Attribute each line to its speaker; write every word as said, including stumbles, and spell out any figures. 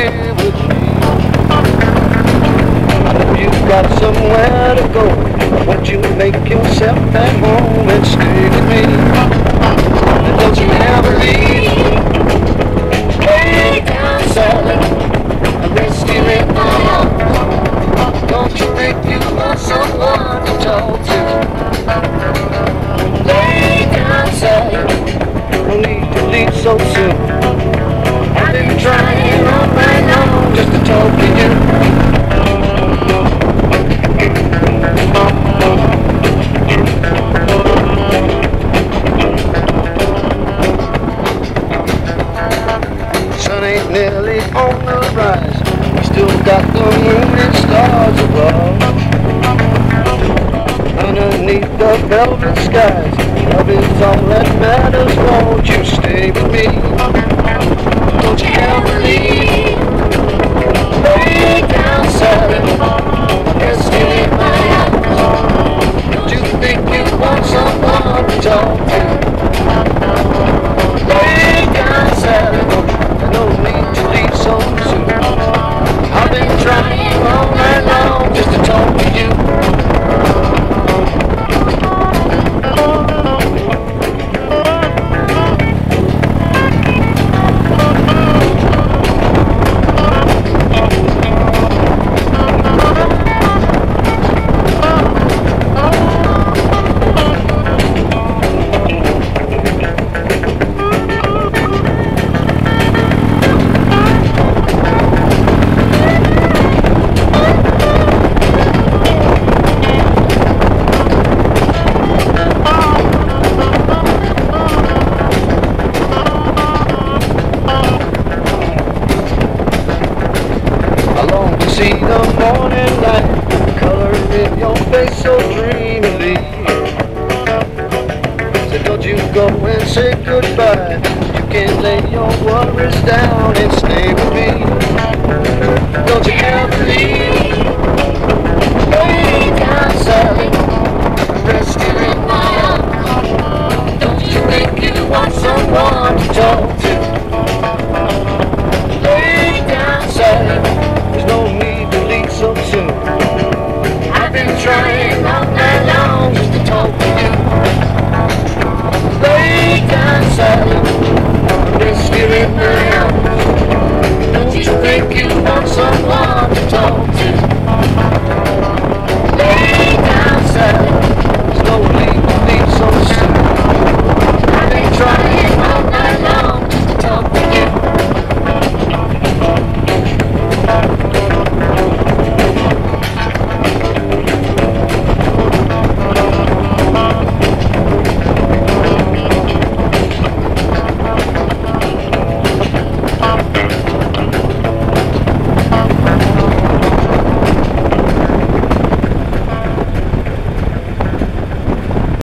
Speaker 1: here with me. I know you've got somewhere to go. Won't you make yourself at home and stay with me? And don't you ever leave. Lay down, Sally, and rest here in my arms. Don't you think you want someone to talk to? Lay down, Sally, no need to leave so soon. I've been trying all night long just to talk to you. Sun ain't nearly on the rise. We still got the moon and stars above. Underneath the velvet skies, love is all that matters. Won't you stay with me? Don't you ever leave. Lay down, Sally, rest here in my arms. Don't you think you want someone to talk to? Lay down, Sally, no need to leave so soon. I've been trying all night long just to talk to you. See the morning light, color in your face so dreamily. So don't you go and say goodbye. You can lay your worries down and stay with me. Don't you ever leave. Lay down, Sally, rest here in my arms. Don't you think you want someone to talk to? Lay down, Sally, no need to leave so soon. I've been trying all night long just to talk to you. Lay down, Sally, rest here in my arms. Don't you think you want someone to talk to? Lay down, Sally, there's no need to leave so soon. I've been trying all night long just to talk to you. Bye.